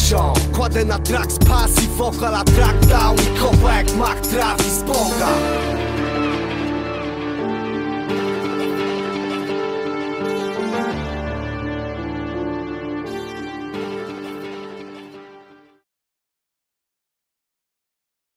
Kładę na track z pasji, vokal, a track down i kopa jak Mac Travis.